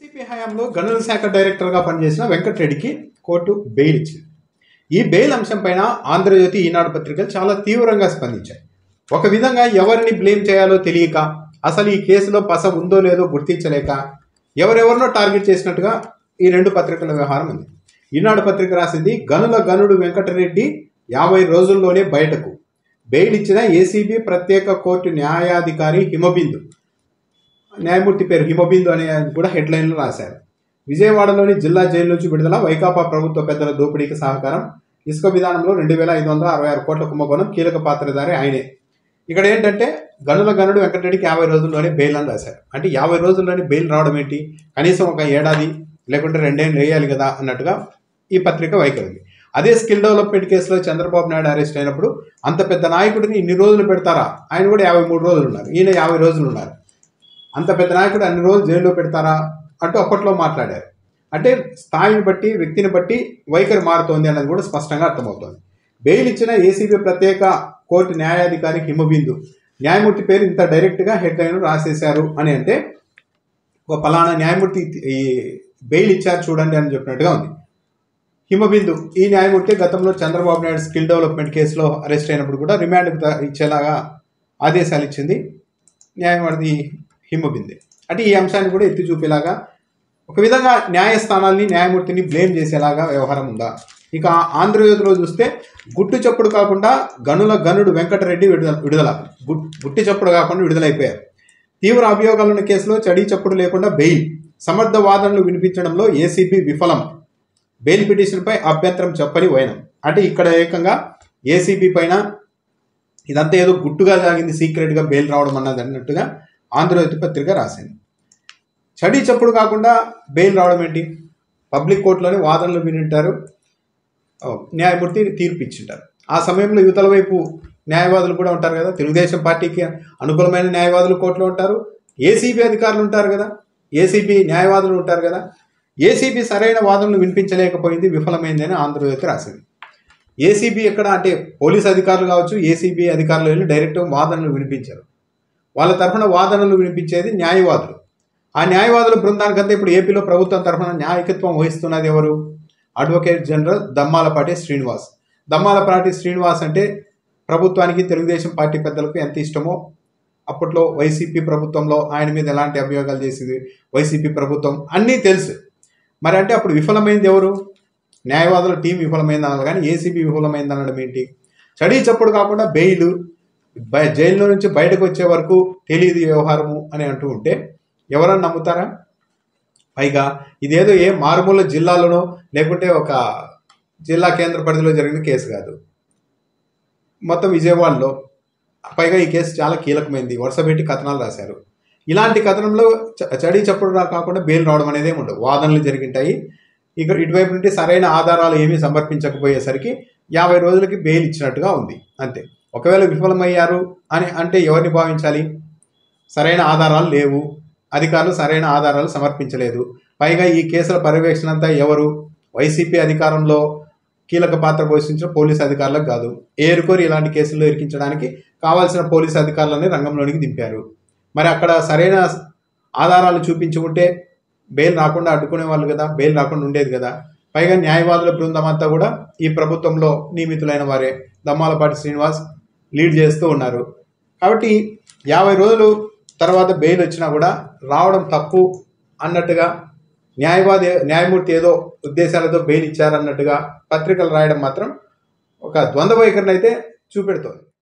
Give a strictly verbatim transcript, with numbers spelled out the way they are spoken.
YCP హయాంలో గనుల శాఖ డైరెక్టర్గా పనిచేసిన వెంకటరెడ్డికి కోర్టు బెయిల్ ఇచ్చింది. ఈ బెయిల్ అంశంపైన ఆంధ్రజ్యోతి, ఈనాడు పత్రికలు చాలా తీవ్రంగా స్పందించాయి. ఒక విధంగా ఎవరిని బ్లేమ్ చేయాలో తెలియక, అసలు ఈ కేసులో పస ఉందో లేదో గుర్తించలేక ఎవరెవరినో టార్గెట్ చేసినట్టుగా ఈ రెండు పత్రికల వ్యవహారం ఉంది. ఈనాడు పత్రిక రాసింది, గనుల గనుడు వెంకటరెడ్డి యాభై రోజుల్లోనే బయటకు, బెయిల్ ఇచ్చిన ఏసీబీ ప్రత్యేక కోర్టు న్యాయాధికారి హిమబిందు, న్యాయమూర్తి పేరు హిమబిందు అనే కూడా హెడ్లైన్లు రాశారు. విజయవాడలోని జిల్లా జైలు నుంచి విడుదల, వైకాపా ప్రభుత్వ పెద్దల దోపిడీకి సహకారం, ఇసుక విధానంలో రెండు వేల ఐదు వందల అరవై ఆరు కోట్ల కుంభకోణం, కీలక పాత్రధారి ఆయనే. ఇక్కడ ఏంటంటే గనుల గనుడు వెంకటరెడ్డికి యాభై రోజుల్లోనే బెయిల్ అని రాశారు. అంటే యాభై రోజుల్లోనే బెయిల్ రావడం ఏంటి, కనీసం ఒక ఏడాది లేకుంటే రెండేళ్ళు వేయాలి కదా అన్నట్టుగా ఈ పత్రిక వైఖరి. అదే స్కిల్ డెవలప్మెంట్ కేసులో చంద్రబాబు నాయుడు అరెస్ట్ అయినప్పుడు అంత పెద్ద నాయకుడిని ఇన్ని రోజులు పెడతారా, ఆయన కూడా యాభై మూడు రోజులు ఉన్నారు, ఈయన యాభై రోజులు ఉన్నారు, అంత పెద్ద నాయకుడు అన్ని రోజులు జైల్లో పెడతారా అంటూ అప్పట్లో మాట్లాడారు. అంటే స్థాయిని బట్టి, వ్యక్తిని బట్టి వైఖరి మారుతోంది అన్నది కూడా స్పష్టంగా అర్థమవుతోంది. బెయిల్ ఇచ్చిన ఏసీబీ ప్రత్యేక కోర్టు న్యాయాధికారి హిమబిందు, న్యాయమూర్తి పేరు ఇంత డైరెక్ట్గా హెడ్లైన్ రాసేశారు అని అంటే ఒక పలానా న్యాయమూర్తి ఈ బెయిల్ ఇచ్చారు చూడండి అని చెప్పినట్టుగా ఉంది. హిమబిందు ఈ న్యాయమూర్తి గతంలో చంద్రబాబు నాయుడు స్కిల్ డెవలప్మెంట్ కేసులో అరెస్ట్ అయినప్పుడు కూడా రిమాండ్ ఇచ్చేలాగా ఆదేశాలు ఇచ్చింది న్యాయమూర్తి హిమబిందు. అంటే ఈ అంశాన్ని కూడా ఎత్తి చూపేలాగా, ఒక విధంగా న్యాయస్థానాల్ని, న్యాయమూర్తిని బ్లేమ్ చేసేలాగా వ్యవహారం ఉందా? ఇక ఆంధ్రజ్యోతిలో చూస్తే గుట్టు చప్పుడు కాకుండా గనుల గనుడు వెంకటరెడ్డి విడుదల విడుదల గుట్టి చప్పుడు కాకుండా విడుదలైపోయారు. తీవ్ర అభియోగాలున్న కేసులో చడీ చప్పుడు లేకుండా బెయిల్, సమర్థ వాదనలు వినిపించడంలో ఏసీబీ విఫలం, బెయిల్ పిటిషన్పై అభ్యంతరం చెప్పని వైనం. అంటే ఇక్కడ ఏకంగా ఏసీబీ పైన ఇదంతా ఏదో గుట్టుగా సాగింది, సీక్రెట్గా బెయిల్ రావడం అన్నది అన్నట్టుగా ఆంధ్రజ్యోతి పత్రిక రాసింది. చడీ చప్పుడు కాకుండా బెయిల్ రావడం ఏంటి? పబ్లిక్ కోర్టులోని వాదనలు వినింటారు, న్యాయమూర్తి తీర్పు ఇచ్చింటారు. ఆ సమయంలో యువతల వైపు న్యాయవాదులు కూడా ఉంటారు కదా, తెలుగుదేశం పార్టీకి అనుకూలమైన న్యాయవాదులు కోర్టులో ఉంటారు, ఏసీబీ అధికారులు ఉంటారు కదా, ఏసీబీ న్యాయవాదులు ఉంటారు కదా. ఏసీబీ సరైన వాదనలు వినిపించలేకపోయింది, విఫలమైందని ఆంధ్రజ్యోతి రాసింది. ఏసీబీ ఎక్కడ అంటే పోలీస్ అధికారులు కావచ్చు, ఏసీబీ అధికారులు వెళ్ళి డైరెక్ట్ వాదనలు వినిపించారు. వాళ్ళ తరఫున వాదనలు వినిపించేది న్యాయవాదులు. ఆ న్యాయవాదుల బృందానికంతా ఇప్పుడు ఏపీలో ప్రభుత్వం తరఫున న్యాయకత్వం వహిస్తున్నది ఎవరు? Advocate general Dammalapati Srinivas. దమ్మాలపాటి శ్రీనివాస్ అంటే ప్రభుత్వానికి, తెలుగుదేశం పార్టీ పెద్దలకు ఎంత ఇష్టమో, అప్పట్లో వైసీపీ ప్రభుత్వంలో ఆయన మీద ఎలాంటి అభియోగాలు చేసింది వైసీపీ ప్రభుత్వం అన్నీ తెలుసు. మరి అంటే అప్పుడు విఫలమైంది ఎవరు? న్యాయవాదుల టీం విఫలమైంది అనాలి, కానీ ఏసీబీ విఫలమైంది అనడం ఏంటి? చడీ చప్పుడు కాకుండా బెయిల్, జైల్లో నుంచి బయటకు వచ్చే వరకు తెలియదు వ్యవహారము అని అంటూ ఉంటే ఎవరన్నా నమ్ముతారా? పైగా ఇదేదో ఏ మారుమూల జిల్లాలోనో లేకుంటే ఒక జిల్లా కేంద్ర పరిధిలో జరిగిన కేసు కాదు, మొత్తం విజయవాడలో. పైగా ఈ కేసు చాలా కీలకమైంది, వరుసపెట్టి కథనాలు రాశారు. ఇలాంటి కథనంలో చడీ చప్పుడు కాకుండా బెయిల్ రావడం అనేది ఏమి ఉండవు, వాదనలు జరిగింటాయి. ఇక ఇటువైపు నుండి సరైన ఆధారాలు ఏమీ సమర్పించకపోయేసరికి యాభై రోజులకి బెయిల్ ఇచ్చినట్టుగా ఉంది, అంతే. ఒకవేళ విఫలమయ్యారు అని అంటే ఎవరిని భావించాలి? సరైన ఆధారాలు లేవు, అధికారులు సరైన ఆధారాలు సమర్పించలేదు. పైగా ఈ కేసుల పర్యవేక్షణ అంతా ఎవరు? వైసీపీ అధికారంలో కీలక పాత్ర పోషించిన పోలీసు అధికారులకు కాదు. ఏరుకోరి ఇలాంటి కేసుల్లో ఇరికించడానికి కావాల్సిన పోలీసు అధికారులని రంగంలోనికి దింపారు. మరి అక్కడ సరైన ఆధారాలు చూపించి ఉంటే బెయిల్ రాకుండా అడ్డుకునే వాళ్ళు కదా, బెయిల్ రాకుండా ఉండేది కదా. పైగా న్యాయవాదుల బృందం అంతా కూడా ఈ ప్రభుత్వంలో నియమితులైన వారే, దమ్మాలపాటి శ్రీనివాస్ లీడ్ చేస్తూ ఉన్నారు. కాబట్టి యాభై రోజులు తర్వాత బెయిల్ వచ్చినా కూడా రావడం తప్పు అన్నట్టుగా, న్యాయవాది న్యాయమూర్తి ఏదో ఉద్దేశాలతో బెయిల్ ఇచ్చారన్నట్టుగా పత్రికలు రాయడం మాత్రం ఒక ద్వంద్వ వైఖరిని అయితే చూపెడుతోంది.